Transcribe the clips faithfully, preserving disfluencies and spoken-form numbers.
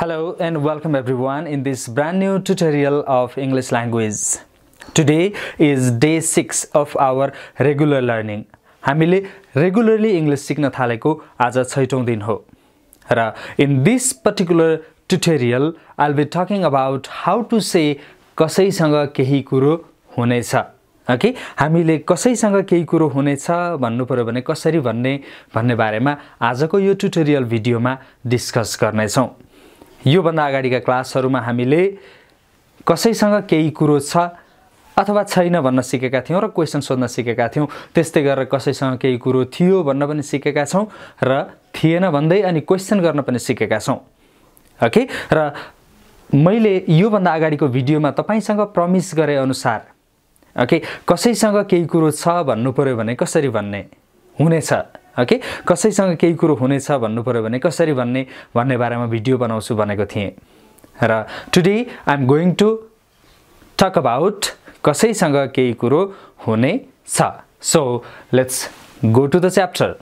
Hello and welcome everyone in this brand new tutorial of English language. Today is day six of our regular learning. हामीले regularly English सिक्न थालेको आज छैटौं दिन हो. र in this particular tutorial I'll be talking about how to say कसैसँग केही कुरो हुनेछ. ओके हामीले कसैसँग केही कुरो हुनेछ भन्नु पर्यो भने कसरी भन्ने भन्ने बारेमा आजको यो ट्युटोरियल भिडियोमा डिस्कस गर्ने छौं. यो भन्दा अगाडिका क्लासहरुमा हामीले कसैसँग केही कुरो छ अथवा छैन भन्न सिकेका थियौं र क्वेशन सोध्न सिकेका थियौं. त्यस्तै गरेर कसैसँग केही कुरो थियो भन्न पनि सिकेका छौं र थिएन भन्दै अनि क्वेशन गर्न पनि सिकेका छौं. ओके र मैले यो भन्दा अगाडिको भिडियोमा तपाईसँग प्रमिस गरे अनुसार ओके कसैसँग केही कुरो छ भन्नु पर्यो भने कसरी भन्ने हुनेछ. ओके कसैसँग केही कुरो हुनेछ भन्नु पर्यो भने कसरी भन्ने भन्ने बारेमा भिडियो बनाउँछु भनेको थिएँ. र today I am going to talk about कसैसँग केही कुरो हुनेछ. So let's go to the chapter.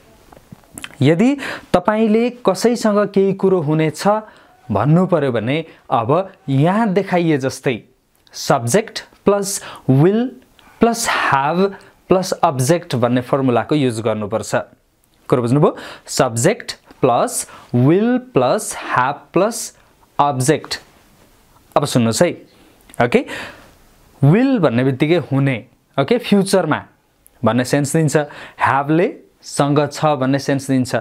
यदि तपाईले कसैसँग केही कुरो हुनेछ भन्नु पर्यो भने अब यहाँ देखाइए जस्तै subject plus will plus have plus object भन्ने फर्मुलाको युज गर्नुपर्छ. कुरा बुझ्नुभयो? Subject plus will plus have plus object. अब सुन्नुहोस् है. ओके विल भन्ने बित्तिकै हुने ओके फ्युचरमा भन्ने सेन्स दिन्छ. ह्याभले सँग छ भन्ने सेन्स दिन्छ.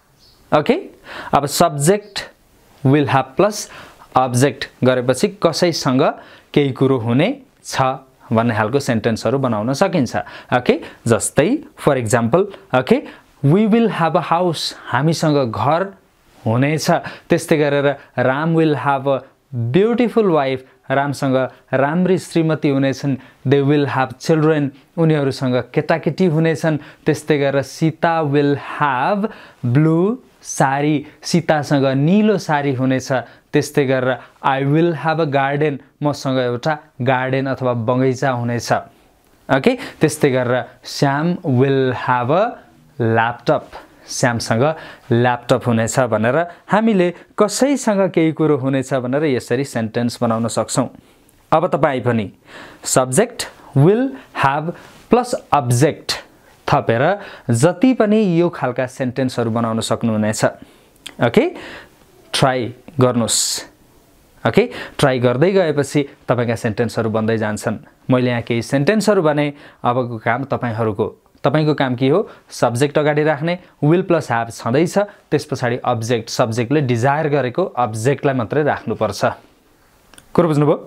ओके अब subject will have plus object गरेपछि कसैसँग केही कुरो हुने छ भन्ने खालको सेन्टेन्सहरु बनाउन सकिन्छ. ओके जस्तै for example okay we will have a house हामीसँग घर हुनेछ. त्यस्तै गरेर Ram will have a beautiful wife रामसँग राम्री श्रीमती हुनेछन्. दे विल ह्याभ चिल्ड्रेन उनीहरुसँग केटाकेटी हुनेछन्. त्यस्तै गरेर Sita will have blue sari सीतासँग नीलो सारी हुनेछ. त्यस्तै गरेर I will have a garden मसँग एउटा गार्डन अथवा बगैँचा हुनेछ. ओके त्यस्तै गरेर Shyam will have a laptop श्यामसँग ल्यापटप हुनेछ भनेर हामीले कसैसँग केही कुरो हुनेछ भनेर यसरी सेन्टेन्स बनाउन सक्छौं. अब तपाई पनि subject will have plus object थपेर जति पनि यो खालका सेन्टेन्सहरु बनाउन सक्नुहुनेछ. ओके ट्राई गर्नुस्. ओके ट्राई गर्दै गएपछि तपाईका सेन्टेन्सहरु बन्दै जान्छन्. मैले यहाँ केही सेन्टेन्सहरु भने अबको काम तपाईहरुको तपाईको काम के हो? सब्जेक्ट अगाडि राख्ने विल प्लस ह्याभ छँदैछ त्यसपछि अब्जेक्ट सब्जेक्टले डिजायर गरेको अब्जेक्टलाई मात्रै राख्नु पर्छ. कुरा बुझ्नुभयो?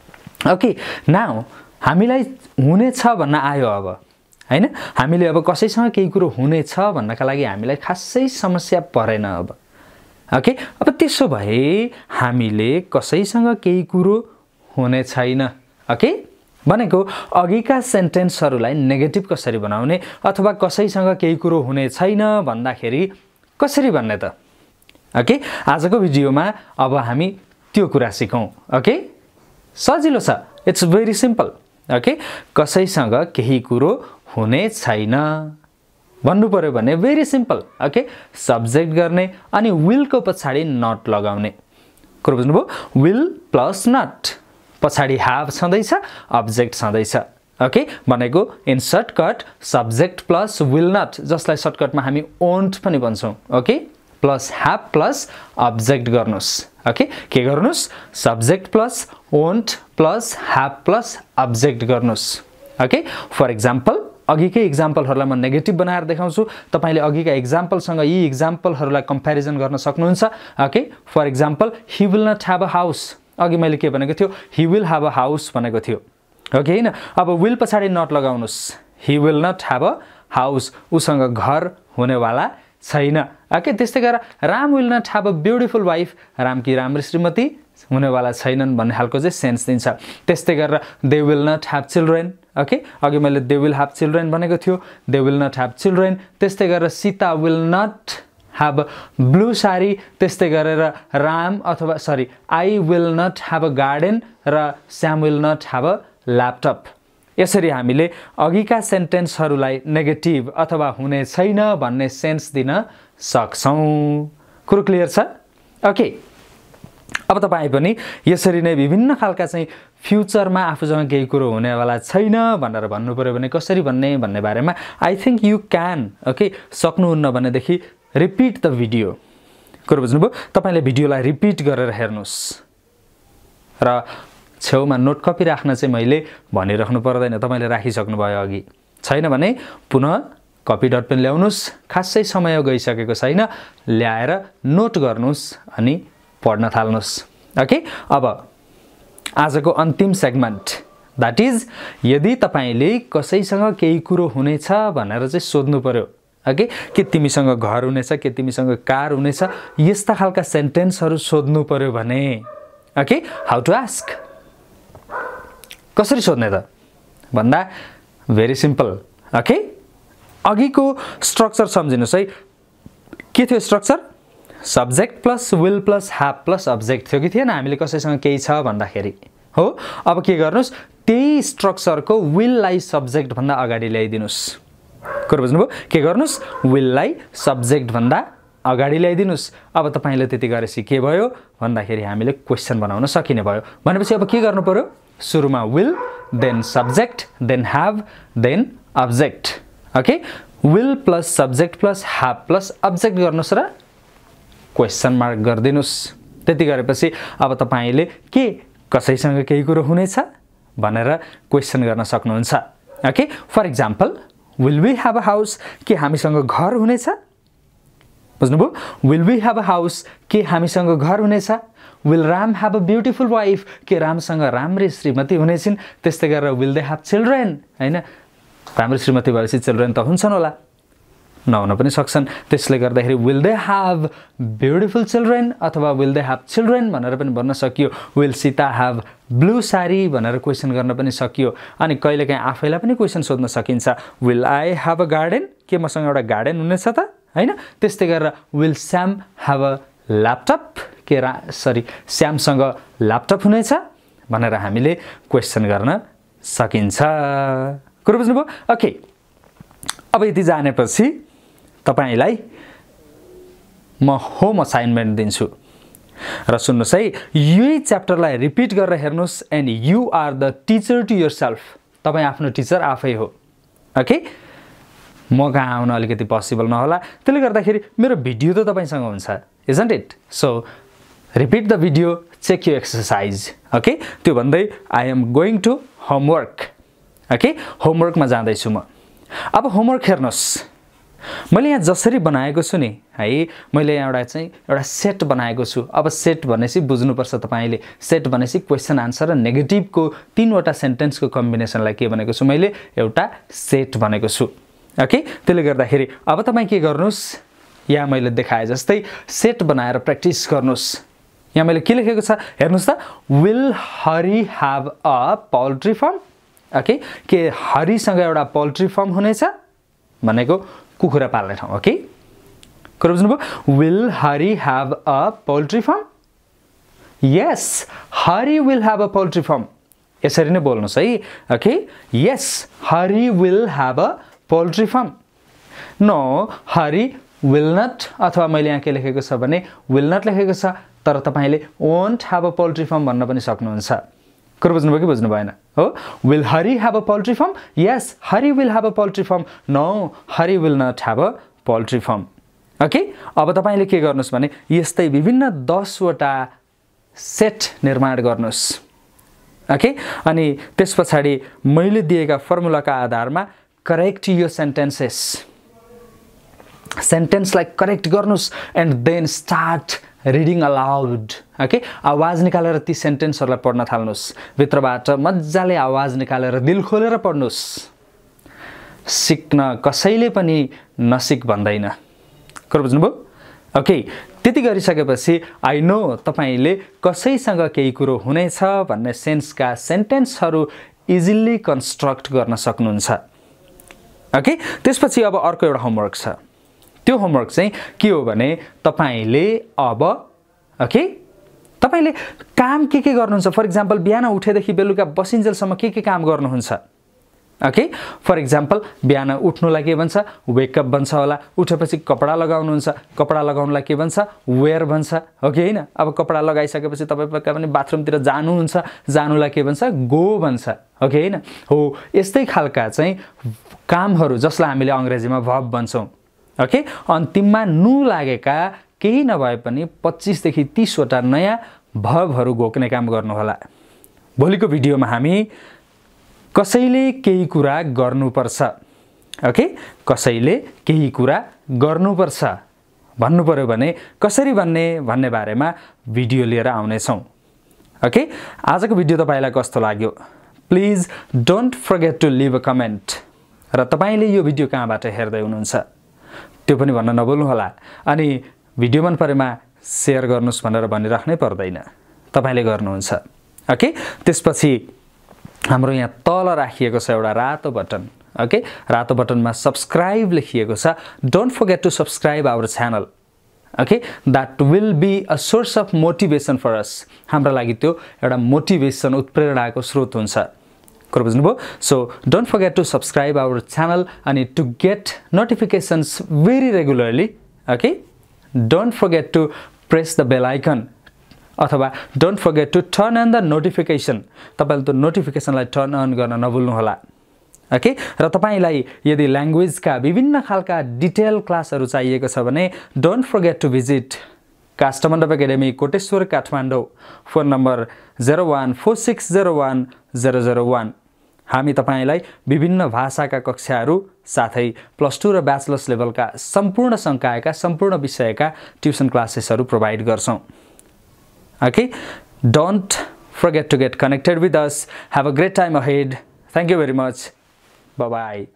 ओके नाउ हामीलाई हुनेछ भन्न आयो. अब हैन हामीले अब कसैसँग केही कुरो हुनेछ भन्नका लागि हामीलाई खासै समस्या परेन. अब ओके अब त्यसो भए हामीले कसैसँग केही कुरो हुने छैन ओके भनेको अघिका सेन्टेन्सहरुलाई नेगेटिभ कसरी बनाउने अथवा कसैसँग केही कुरो हुने छैन भन्दाखेरि कसरी भन्ने त. ओके आजको भिडियोमा अब हामी त्यो कुरा सिकौं. ओके सजिलो छ. It's very simple. ओके कसैसँग केही कुरो हुने छैन भन्नु पर्यो भने भेरी सिम्पल. ओके सब्जेक्ट गर्ने अनि विल को पछाडी नट लगाउने. कुरा बुझ्नुभयो? विल प्लस नट पछाडी ह्याभ छँदैछ अब्जेक्ट छँदैछ. ओके भनेको in shortcut subject plus will not जसलाई सर्टकटमा हामी ओन्ट पनि भन्छौं. Okay plus have plus object गर्नुस्. ओके के गर्नुस्? Subject plus won't plus have plus object गर्नुस्. ओके फर एक्जाम्पल अघिकै एक्जाम्पलहरुलाई म नेगेटिभ बनाएर देखाउँछु. तपाईले अघिका एक्जाम्पलसँग यी एक्जाम्पलहरुलाई कम्प्यारिजन गर्न सक्नुहुन्छ. Okay for example he will not have a house. अघि मैले के भनेको थियो? He will have a house भनेको थियो. ओके हैन अब विल पछाडी नट लगाउनुस्. He will not have a house उसँग घर हुनेवाला छैन. ओके त्यस्तै गरेर Ram will not have a beautiful wife रामकी राम्री श्रीमती हुनेवाला छैनन् भन्ने खालको चाहिँ सेन्स दिन्छ. त्यस्तै गरेर they will not have children. Okay अघि मैले दे विल ह्याभ चिल्ड्रेन भनेको थियो. They will not have children. त्यस्तै गरेर Sita will not have blue sari. त्यस्तै गरेर राम अथवा sorry I will not have a garden र Shyam will not have a laptop. यसरी हामीले अघिका सेन्टेन्सहरुलाई नेगेटिभ अथवा हुने छैन भन्ने सेन्स दिन सक्छौं. कुरो क्लियर छ? ओके अब तपाईँ पनि यसरी नै विभिन्न खालका चाहिँ फ्युचरमा आफूसँग केही कुरो हुनेवाला छैन भनेर भन्नु पर्यो भने कसरी भन्ने भन्ने बारेमा I think you can okay सक्नुहुन्न भनेदेखि रिपिट द भिडियो कुरो बुझ्नुभयो तपाईले भिडियोलाई रिपिट गरेर हेर्नुस् र छेउमा नोट कपी राख्न चाहिँ मैले भनिराख्नु पर्दैन तपाईले राखिसक्नु भयो अघि छैन भने पुनः कपी डट पेन ल्याउनुस् खासै समय गइसकेको छैन ल्याएर नोट गर्नुस् अनि पढ्न थाल्नुस् ओके अब आजको अन्तिम सेगमेन्ट दैट इज यदि तपाईले कसैसँग केही कुरो हुनेछ भनेर चाहिँ सोध्नु पर्यो ओके के तिमीसँग घर हुनेछ के तिमीसँग कार हुनेछ यस्ता खालका सेन्टेन्सहरु सोध्नु पर्यो भने ओके हाउ टु आस्क कसरी सोध्ने त भन्दा भेरी सिम्पल ओके अघिको स्ट्रक्चर सम्झिनुस् है के थियो structure subject plus will plus have plus object थियो कि थिएन हामीले कसैसँग केही छ भन्दाखेरि हो अब के गर्नुस् त्यही स्ट्रक्चरको विल लाई सब्जेक्ट भन्दा अगाडि ल्याइदिनुस् कुरो बुझ्नुभयो के गर्नुस् विल लाई सब्जेक्ट भन्दा अगाडि ल्याइदिनुस् अब तपाईले त्यति गरेपछि के भयो भन्दाखेरि हामीले क्वेशन बनाउन सकिने भयो भनेपछि अब के गर्नु पर्यो सुरुमा will then subject then have then object okay will plus subject plus have plus object गर्नुस् र क्वेशन मार्क गर्दिनुस् त्यति गरेपछि अब तपाईले के कसैसँग केही कुरो हुनेछ भनेर क्वेशन गर्न सक्नुहुन्छ okay for example will we have a house के हामीसँग घर हुनेछ बुझ्नुभयो will we have a house के हामीसँग घर हुनेछ will Ram have a beautiful wife के रामसँग राम्री श्रीमती हुनेछिन् त्यस्तै गरेर विल दे ह्याभ चिल्ड्रेन हैन राम्री श्रीमती भएपछि चिल्ड्रेन त हुन्छन् होला नहुन पनि सक्छन् त्यसले गर्दाखेरि will they have beautiful children अथवा विल दे ह्याभ चिल्ड्रेन भनेर पनि भन्न सकियो will Sita have blue sari भनेर क्वेशन गर्न पनि सकियो अनि कहिलेकाहीँ आफैलाई पनि क्वेशन सोध्न सकिन्छ will I have a garden के मसँग एउटा गार्डन हुनेछ त हैन त्यस्तै गरेर will Shyam have a laptop के सरी स्यामसँग ल्यापटप हुनेछ भनेर हामीले क्वेशन गर्न सकिन्छ कुरो बुझ्नुभयो ओके अब यति जानेपछि तपाईलाई म होम असाइनमेन्ट दिन्छु र सुन्नुस् है यही च्याप्टरलाई रिपिट गरेर हेर्नुस् and you are the teacher to yourself तपाई आफ्नो टिचर आफै हो ओके म कहाँ आउन अलिकति पोसिबल नहोला त्यसले गर्दाखेरि मेरो भिडियो त तपाईसँग हुन्छ isn't it so repeat the video check your exercise okay त्यो भन्दै I am going to homework okay होमवर्कमा जाँदैछु म अब होमवर्क हेर्नुस् मैले यहाँ जसरी बनाएको छु नि है मैले यहाँ एउटा चाहिँ एउटा सेट बनाएको छु अब सेट भनेपछि बुझ्नुपर्छ तपाईले सेट भनेपछि क्वेशन आन्सर र नेगेटिभको तीनवटा सेन्टेन्सको कम्बिनेसनलाई के भनेको छु मैले एउटा सेट भनेको छु ओके त्यसले गर्दाखेरि अब तपाई के गर्नुस् यहाँ मैले देखाए जस्तै सेट बनाएर प्र्याक्टिस गर्नुस् यहाँ मैले के लेखेको छ हेर्नुस् त will Hari have a poultry farm okay के हरिसँग एउटा पोल्ट्री फार्म हुनेछ भनेको कुखुरा पाल्ने ठाउँ ओके कुरो बुझ्नुभयो will Hari have a poultry farm yes Hari will have a poultry farm यसरी नै बोल्नुस् है okay yes Hari will have a poultry farm no Hari will not अथवा मैले यहाँ के लेखेको छ भने विल नट लेखेको छ तर तपाईले won't have a poultry farm भन्न पनि सक्नुहुन्छ कुरो बुझ्नुभयो कि बुझ्नु भएन हो will Hari have a poultry farm yes Hari will have a poultry farm no Hari will not have a poultry farm okay अब तपाईले के गर्नुस् भने यस्तै विभिन्न दस वटा सेट निर्माण गर्नुस् ओके अनि त्यसपछि मैले दिएका फर्मुलाका आधारमा करेक्ट योर सेन्टेन्सेस सेन्टेन्सलाई करेक्ट गर्नुस् and then start reading aloud okay आवाज निकालेर ती सेन्टेन्सहरुलाई पढ्न थाल्नुस् भित्रबाट मज्जाले आवाज निकालेर दिल खोलेर पढ्नुस् सिक्न कसैले पनि नसिक भन्दैन कुरो बुझ्नुभयो ओके त्यति गरिसकेपछि आई नो तपाईले कसैसँग केही कुरो हुनेछ भन्ने सेन्सका सेन्टेन्सहरु इजिली कन्स्ट्रक्ट गर्न सक्नुहुन्छ ओके त्यसपछि अब अर्को एउटा होमवर्क छ त्यो होमवर्क चाहिँ के हो भने तपाईले अब ओके तपाईले काम के के गर्नुहुन्छ फर एक्जाम्पल बिहान उठेदेखि बेलुका बसिन्जेलसम्म के के काम गर्नुहुन्छ ओके फर एक्जाम्पल बिहान उठ्नुलाई के भन्छ वेक अप भन्छ होला उठेपछि कपडा लगाउनुहुन्छ कपडा लगाउनलाई के भन्छ वेयर भन्छ हो कि हैन अब कपडा लगाइसकेपछि तपाई पक्का पनि बाथरुमतिर जानुहुन्छ जानुलाई के भन्छ गो भन्छ हो कि हैन हो यस्तै खालका चाहिँ कामहरु जसलाई हामीले अंग्रेजीमा verb भन्छौं ओके अन्तिममा नु लागेका केही नभए पनि पच्चीस देखि तीस वटा नयाँ verbहरु घोक्ने काम गर्नु होला भोलिको भिडियोमा हामी कसैले केही कुरा गर्नुपर्छ ओके कसैले केही कुरा गर्नुपर्छ भन्नु पर्यो भने कसरी भन्ने भन्ने बारेमा भिडियो लिएर आउने छौं ओके आजको भिडियो तपाईलाई कस्तो लाग्यो please don't forget to leave a comment र तपाईले यो भिडियो कहाँबाट हेर्दै हुनुहुन्छ त्यो पनि भन्न नभुल्नु होला अनि भिडियो मन परेमा शेयर गर्नुस् भनेर भनिराख्नै पर्दैन तपाईले गर्नुहुन्छ ओके त्यसपछि हाम्रो यहाँ तल राखिएको छ एउटा रातो बटन ओके रातो बटनमा सब्स्क्राइब लेखिएको छ don't forget to subscribe our channel okay that will be a source of motivation for us हाम्रो लागि त्यो एउटा मोटिभेसन उत्प्रेरणाको स्रोत हुन्छ कुरा बुझ्नुभयो so don't forget to subscribe our channel अनि to get notifications very regularly okay don't forget to press the bell icon अथवा don't forget to turn on the notification तपाईले त्यो नोटिफिकेसनलाई टर्न अन गर्न नभुल्नु होला ओके र तपाईलाई यदि ल्याङ्ग्वेजका विभिन्न खालका डिटेल क्लासहरु चाहिएको छ भने don't forget to visit Kasthamandap academy Koteshwor Kathmandu phone number zero one four six zero one zero zero one हामी तपाईलाई विभिन्न भाषाका कक्षाहरु साथै प्लस टू र ब्याचलर्स लेभलका सम्पूर्ण संकायका सम्पूर्ण विषयका ट्युसन क्लासेसहरु प्रोवाइड गर्छौं Okay, don't forget to get connected with us. Have a great time ahead. Thank you very much. Bye bye.